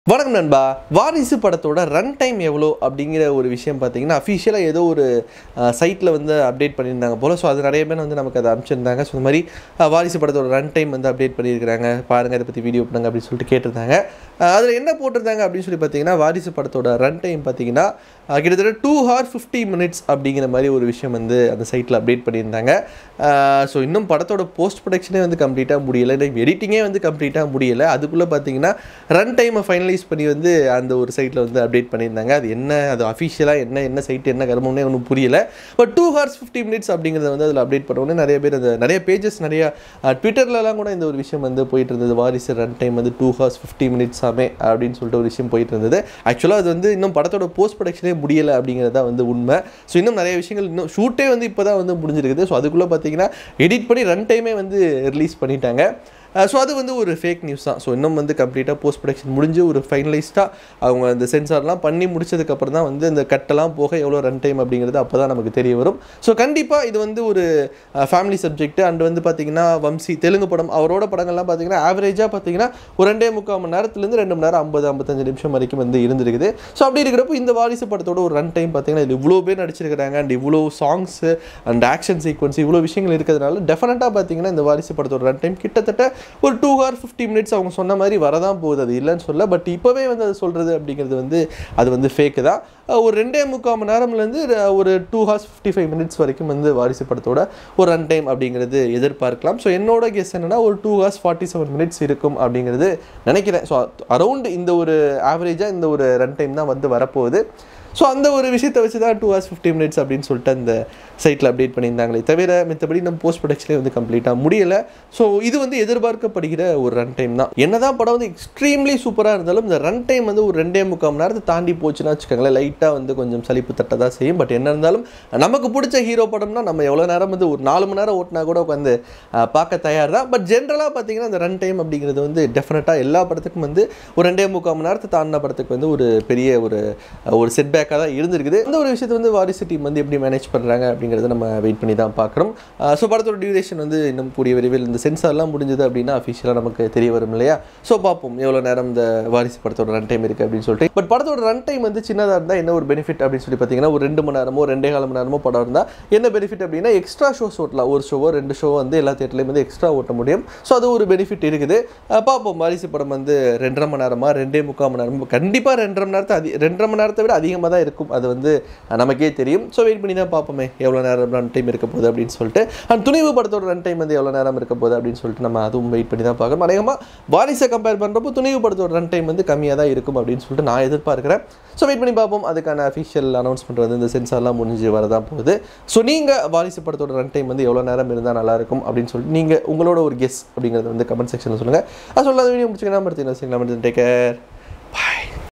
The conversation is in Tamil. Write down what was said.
வணக்கம் நண்பா. வாரிசு படத்தோட ரன் டைம் எவ்வளோ அப்படிங்கிற ஒரு விஷயம் பார்த்தீங்கன்னா அஃபிஷியலாக ஏதோ ஒரு சைட்டில் வந்து அப்டேட் பண்ணியிருந்தாங்க போல். ஸோ அது நிறைய பேர் வந்து நமக்கு அதை அனுப்பிச்சிருந்தாங்க. ஸோ இந்த மாதிரி வாரிசு படத்தோட ரன் டைம் வந்து அப்டேட் பண்ணியிருக்கிறாங்க, பாருங்கள் இதை பற்றி வீடியோ பண்ணுங்க அப்படின்னு சொல்லிட்டு கேட்டிருந்தாங்க. அதில் என்ன போட்டிருந்தாங்க அப்படின்னு சொல்லி பார்த்தீங்கன்னா வாரிசு படத்தோட ரன் டைம் பார்த்தீங்கன்னா கிட்டத்தட்ட 2 hours 50 minutes அப்படிங்கிற மாதிரி ஒரு விஷயம் வந்து அந்த சைட்டில் அப்டேட் பண்ணியிருந்தாங்க. ஸோ இன்னும் படத்தோட போஸ்ட் ப்ரொடக்ஷனே வந்து கம்ப்ளீட்டாக முடியலை, எடிட்டிங்கே வந்து கம்ப்ளீட்டாக முடியலை. அதுக்குள்ளே பார்த்தீங்கன்னா ரன் டைமை ஃபைனலைஸ் பண்ணி வந்து அந்த ஒரு சைட்டில் வந்து அப்டேட் பண்ணியிருந்தாங்க. அது என்ன, அது அஃபிஷியலாக என்ன சைட்டு என்ன கர்மம்னே ஒன்றும் புரியலை. பட் 2 hours 50 minutes அப்படிங்கிறத வந்து அதில் அப்டேட் பண்ணோன்னே நிறைய பேர் அந்த நிறைய பேஜஸ் நிறையா ட்விட்டர்லலாம் கூட இந்த ஒரு விஷயம் வந்து போயிட்டு இருந்தது. வாரிசு ரன் டைம் வந்து 2 hours 50 minutes அப்படின்னு சொல்லிட்டு ஒரு விஷயம் போயிட்டு இருந்தது. ஆக்சுவலாக அது வந்து இன்னும் படத்தோட போஸ்ட் ப்ரொடக்ஷனே முடியலை அப்படிங்கிறது தான் வந்து உண்மை. ஸோ இன்னும் நிறைய விஷயங்கள், இன்னும் ஷூட்டே வந்து இப்போ தான் வந்து முடிஞ்சிருக்குது. ஸோ அதுக்குள்ளே பார்த்தீங்கன்னா எடிட் பண்ணி ரன் டைமே வந்து ரிலீஸ் பண்ணிட்டாங்க. ஸோ அது வந்து ஒரு ஃபேக் நியூஸ் தான். ஸோ இன்னும் வந்து கம்ப்ளீட்டாக போஸ்ட் ப்ரொடக்ஷன் முடிஞ்சு ஒரு ஃபைனலைஸ்டாக அவங்க அந்த சென்சார்லாம் பண்ணி முடிச்சதுக்கப்புறம் தான் வந்து இந்த கட்டெல்லாம் போக எவ்வளோ ரன் டைம் அப்படிங்கிறது அப்போ தான் நமக்கு தெரிய வரும். ஸோ கண்டிப்பாக இது வந்து ஒரு ஃபேமிலி சப்ஜெக்ட். அண்ட் வந்து பார்த்திங்கன்னா வம்சி தெலுங்கு படம், அவரோட படங்கள்லாம் பார்த்திங்கன்னா ஆவரேஜாக பார்த்திங்கன்னா ஒரு 2.25 மணி நேரத்துலேருந்து 2 மணி நேரம் 50-55 நிமிஷம் வரைக்கும் வந்து இருந்திருக்குது. ஸோ அப்படி இருக்கிறப்போ இந்த வாரிசு படத்தோட ஒரு ரன் டைம் பார்த்திங்கன்னா இது இவ்வளோ பேர் நடிச்சிருக்கிறாங்க. அண்ட் இவ்வளோ சாங்ஸு அண்ட் ஆக்ஷன் சீக்வன்ஸ் இவ்வளோ விஷயங்கள் இருக்கிறதுனால டெஃபினட்டாக பார்த்திங்கன்னா இந்த வாரிசு படத்தோட ரன் டைம் கிட்டத்தட்ட ஒரு 2 hours 50 minutes அவங்க சொன்ன மாதிரி வரதான் போகுது. அது இல்லைன்னு சொல்ல, பட் இப்போவே வந்து அது சொல்கிறது அப்படிங்கிறது வந்து அது வந்து ஃபேக்கு தான். ஒரு 2.25 மணி நேரம்லேருந்து ஒரு 2 hours 55 minutes வரைக்கும் வந்து வாரிசு படத்தோட ஒரு ரன் டைம் அப்படிங்கிறது எதிர்பார்க்கலாம். ஸோ என்னோட கெஸ் என்னென்னா ஒரு 2 hours 47 minutes இருக்கும் அப்படிங்கிறது நினைக்கிறேன். ஸோ அரௌண்ட் இந்த ஒரு ஆவரேஜாக இந்த ஒரு ரன் டைம் தான் வந்து வரப்போகுது. ஸோ அந்த ஒரு விஷயத்தை வச்சு தான் 2 hours 50 minutes அப்படின்னு சொல்லிட்டு அந்த சைட்டில் அப்டேட் பண்ணியிருந்தாங்களே தவிர மற்றபடி நம்ம போஸ்ட் ப்ரொடக்ஷனே வந்து கம்ப்ளீட்டாக முடியலை. ஸோ இது வந்து எதிர்பார்க்கப்படுகிற ஒரு ரன் டைம் தான். என்னதான் படம் வந்து எக்ஸ்ட்ரீம்லி சூப்பராக இருந்தாலும் இந்த ரன் டைம் வந்து ஒரு 2.25 மணி நேரத்தை தாண்டி போச்சுன்னா வச்சுக்கோங்களேன், லைட்டாக வந்து கொஞ்சம் சலிப்பு தட்ட தான் செய்யும். பட் என்ன இருந்தாலும் நமக்கு பிடிச்ச ஹீரோ படம்னா நம்ம எவ்வளோ நேரம் வந்து ஒரு 4 மணி நேரம் ஓட்டினா கூட உட்காந்து பார்க்க தயார் தான். பட் ஜென்ரலாக பார்த்தீங்கன்னா இந்த ரன் டைம் அப்படிங்கிறது வந்து டெஃபினட்டாக எல்லா படத்துக்கும் வந்து ஒரு 2.25 மணி நேரத்தை தாண்டின படத்துக்கு வந்து ஒரு பெரிய ஒரு செட்பேக்காக தான் இருந்திருக்குது. அந்த ஒரு விஷயத்தை வந்து வாரிசு டீம் வந்து எப்படி மேனேஜ் பண்ணுறாங்க அப்படிங்கிறத நம்ம வெயிட் பண்ணி தான் பார்க்குறோம். ஸோ படத்தோட டியூரேஷன் வந்து இன்னும் கூடிய விரைவில் இந்த சென்சார்லாம் முடிஞ்சது அப்படின்னா அஃபிஷியலாக நமக்கு தெரிய வரும் இல்லையா. ஸோ பார்ப்போம் எவ்வளோ நேரம் இந்த வாரிசு படத்தோட ரன் டைம் இருக்குது அப்படின்னு சொல்லிட்டு. பட் படத்தோட ரன் டைம் வந்து சின்னதாக இருந்தால் என்ன ஒரு பெனிஃபிட் அப்படின்னு சொல்லி பார்த்தீங்கன்னா ஒரு 2 மணி நேரமோ 2.25 மணி நேரமோ படம் இருந்தால் என்ன பெனிஃபிட் அப்படின்னா எக்ஸ்ட்ரா ஷோஸ் ஓட்டலாம். ஒரு ஷோவோ 2 ஷோவோ வந்து எல்லா தேட்டர்லையும் வந்து எக்ஸ்ட்ரா ஓட்ட முடியும். ஸோ அது ஒரு பெனிஃபிட் இருக்குது. பார்ப்போம் வாரிசு படம் வந்து 2.5 மணி நேரமா 2.25 மணி நேரமோ கண்டிப்பாக 2.5 மணி நேரத்தை விட அதிகமாக தான் இருக்கும். அது வந்து நமக்கே தெரியும். ஸோ வெயிட் பண்ணி தான் பார்ப்போமே எவ்வளோ நேரம் ரன் டைம் இருக்க போகுது அப்படின்னு சொல்லிட்டு. அண்ட் துணிவு படத்தோட ரன் டைம் வந்து எவ்வளோ நேரம் இருக்க போகுது அப்படின்னு சொல்லிட்டு நம்ம அதுவும் வெயிட் பண்ணி தான் பார்க்கணும். அநேகமாக வாரிசை கம்பேர் பண்ணுறப்போ துணிவு படத்தோட ரன் டைம் வந்து கம்மியாக தான் இருக்கும் அப்படின்னு சொல்லிட்டு நான் எதிர்பார்க்குறேன். ஸோ வெயிட் பண்ணி பார்ப்போம். அதுக்கான அஃபிஷியல் அனௌன்ஸ்மெண்ட் வந்து இந்த சென்சார்லாம் முடிஞ்சு வரதான் போகுது. ஸோ நீங்கள் வாரிசு படத்தோட ரன் டைம் வந்து எவ்வளோ நேரம் இருந்தால் நல்லாயிருக்கும் அப்படின்னு சொல்லிட்டு நீங்கள் உங்களோட ஒரு கெஸ் அப்படிங்கிறத வந்து கமெண்ட் செக்ஷனில் சொல்லுங்கள். அது சொல்லாத வீடியோ முடிச்சுக்கலாம். டேக் கேர், பாய்.